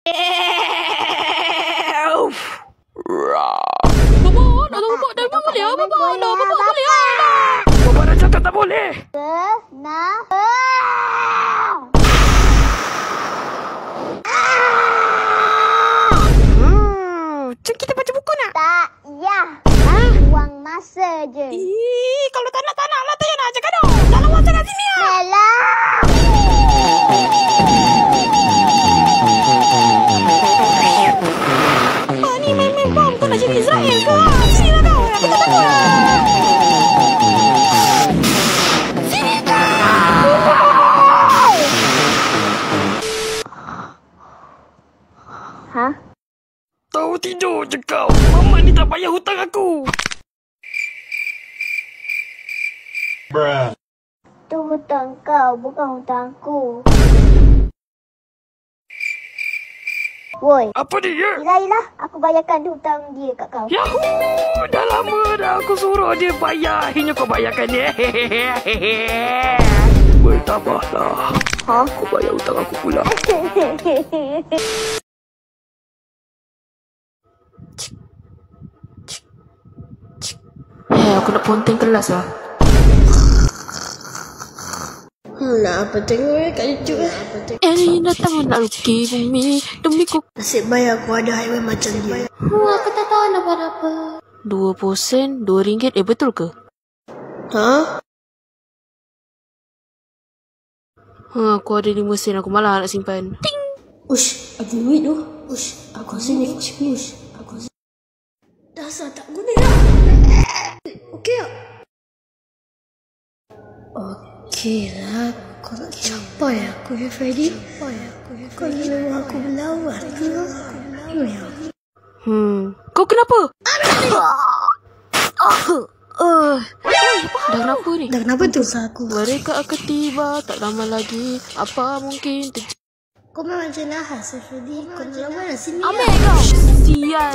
Bapa dah cakap tak boleh. Cik, kita baca buku nak? Tak, ya. Buang masa je. Kalau tak nak lah. Tak payah nak cakap dah. Tak lawan sangat sini lah. Bella. Ni main-main bom. Kau nak jadi Israel ke? Sini lah kau. Aku tak takut lah. Sini kau. Hah? Tahu tidur je kau. Mama ni tak payah hutang aku. Tu hutang kau, bukan hutang aku. Woi. Apa dia? Yelah, aku bayarkan hutang dia kat kau. Yahoo! Dah lama dah aku suruh dia bayar. Akhirnya kau bayarkan dia. Bertabahlah. Ha? Kau bayar hutang aku pula. Aku nak ponteng kelas lah. Nak apa tengok kat YouTube Datang nak ruki bumi demi ku. Nasib baik aku ada highway macam dia. Aku tak tahu nak buat apa. 20 sen, RM2. Betul ke? Ha? Aku ada 5 sen. Aku malah nak simpan. Ting! Ush, ada duit tu. Ush, aku sini. Ush, aku sini. Dasar tak guna lah. Okey tak? Okey lah. Kau nak capai aku ya, Freddy? Kau nak aku berlawan ke? Kau kenapa? Dah kenapa ni? Dah kenapa tu? Mereka akan tiba tak lama lagi. Apa mungkin terjadi? Kau memang macam nahas, Freddy. Kau nak lawan lah sini. Ambil kau. Sial.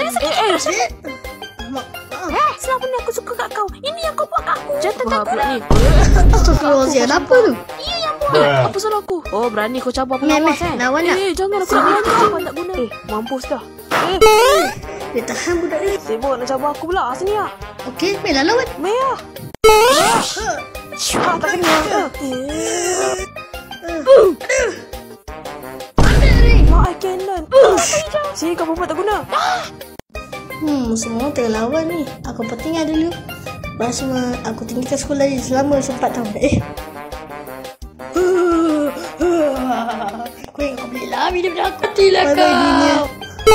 Selama ni aku suka kat kau. Ini yang kau buat kat aku. Jangan takut ni. Astagfirullahaladzim, apa tu? Ia yang buat. Apa salah aku? Oh, berani kau cabar pengawas kan? Lawan tak? Jangan aku nak cabar tak guna. Mampus dah. Dia tahan budak ni. Sibuk nak cabar aku pula. Sini lah. Okey, main lawan. Main lah. Tak kena. Mak I cannon. Sini kau perempuan tak guna. Semua tengah lawan ni. Aku tinggal dulu. Lepas semua aku tinggalkan sekolah ni selama 4 tahun. Kau ingat kau boleh lari daripada aku. Matilah kau.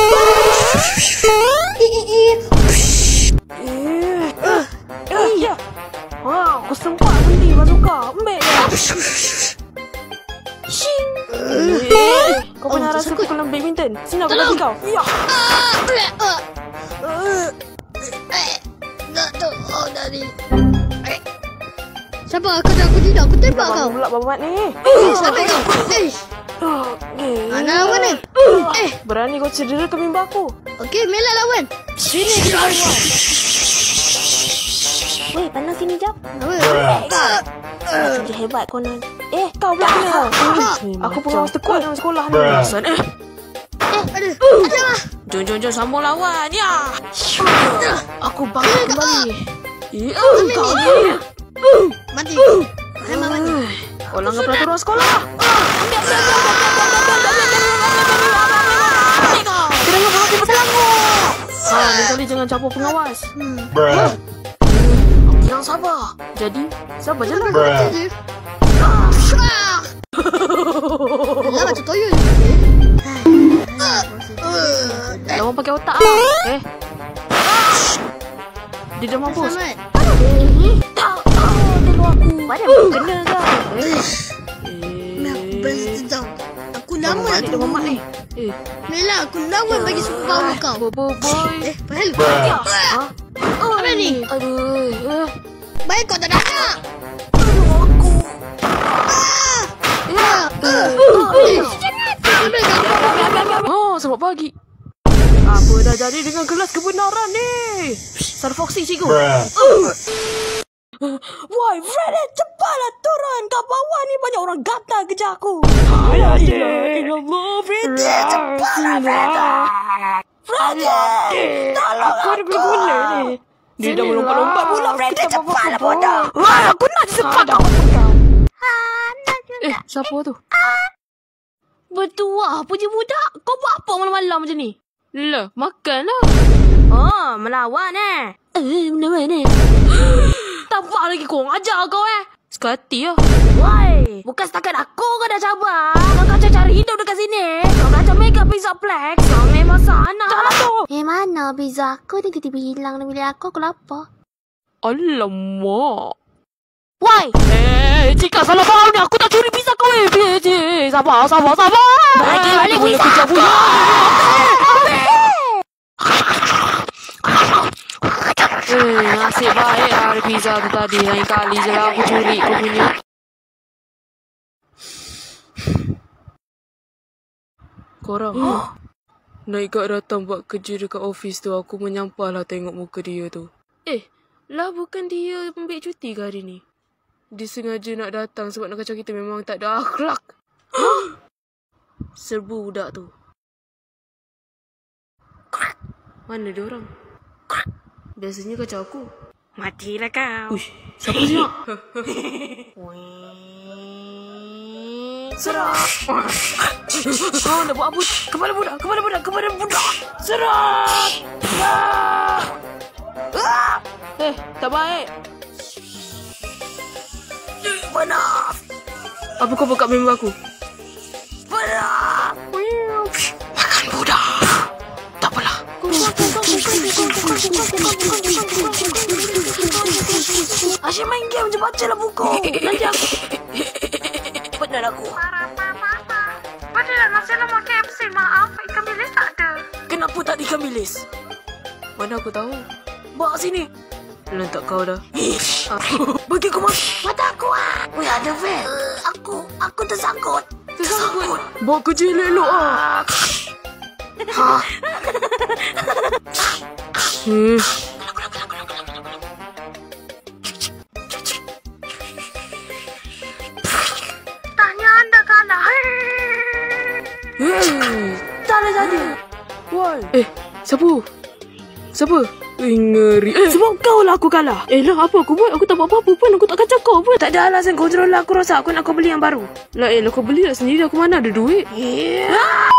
Aku sempat beli bazooka. Ambil dah. Shing. Kau pernah rasa pukulan badminton? Sini aku bagi kau. Ya. Tak tahu dari. Siapa aku tidak aku tembak kau. Pula babat ni. Siapa kau? Mana lawan ni? Berani kau cedera ke mimba aku. Okey, melah lawan. Sini kita lawan. Weh, panas sini jap. Kerja hebat konon. Kau pula kena. Aku pengawas tekut dalam sekolah ni. Aduh. Jom sambung lawan. Ya. Aku bangkit kembali. Kau ni. Mati. Memang mati. Kau langgar peraturan sekolah. Kena berhati bertelanggu. Lain kali jangan campur pengawas. Aku bilang sabar. Jadi, sabar je lah. Lah macam toyol. Lawan pakai otak lah. Dia dah mampus. Tolong aku. Padahal kena kau. Aku lama nak tengok mamak ni. Mela, aku lawan bagi superpower kau. Boy. Pahal. Apa ni? Aduh. Baik kau tak nak. Selamat pagi. Apa dah jadi dengan kelas kebenaran ni? Sar Foxy cikgu. Woi, Freddy, cepatlah turun ke bawah ni, banyak orang gatal kejar aku. Allah, Freddy, cepatlah, Freddy. Freddy, tolong aku. Aku ada gula ni. Dia dah melompat-lompat pula, Freddy, cepatlah bodoh. Wah, aku nak sepak kau. Siapa tu? Bertuah, puji budak. Kau buat apa malam-malam macam ni? Lah, makanlah. Oh, melawan melawan Tampak lagi korang ajar kau Sekati lah. Woi, bukan setakat aku kau dah cabar. Kau kacau cari hidup dekat sini. Kau kacau Mega Pizza Plex. Kau memang sana. Jangan tu. Mana pizza aku? Tiba-tiba hilang dalam bilik aku lapar. Alamak. Woi, Jika salah faham ni, aku tak curi pizza kau Sabar. balik pizza aku. Nasib baik hari pizza tu tadi. Lain kali je lah aku curi kau punya. Korang Naik datang buat kerja dekat office tu. Aku menyampah lah tengok muka dia tu. Lah bukan dia ambil cuti ke hari ni? Dia sengaja nak datang sebab nak kacau kita. Memang tak ada akhlak. Serbu budak tu. Mana dia orang? Biasanya kacau aku. Matilah kau. Uish, siapa sih nak? Serang! Kau nak buat apa? Kepada budak! Serang! Tak baik. Benar. Apa kau buka member aku? Benar. Makan budak. Tak apalah. Asyik main game je, bacalah buku. Nanti aku. Benar aku. Padahal nasi lemak KFC, maaf, ikan bilis tak ada. Kenapa tak ikan bilis? Mana aku tahu? Bawa sini. Lantak kau dah. Bagi aku masuk. Mata aku Weh, ada Vel. Aku tersangkut. Bawa kerja elok Tanya anda kalah. Tak ada jadi. Woi. Siapa? Ngeri. Sebab kau lah aku kalah. Lah apa aku buat? Aku tak buat apa-apa pun. Aku tak kacau kau pun. Tak ada alasan kau lah. Aku rasa aku nak kau beli yang baru. Lah kau beli lah sendiri. Aku mana ada duit.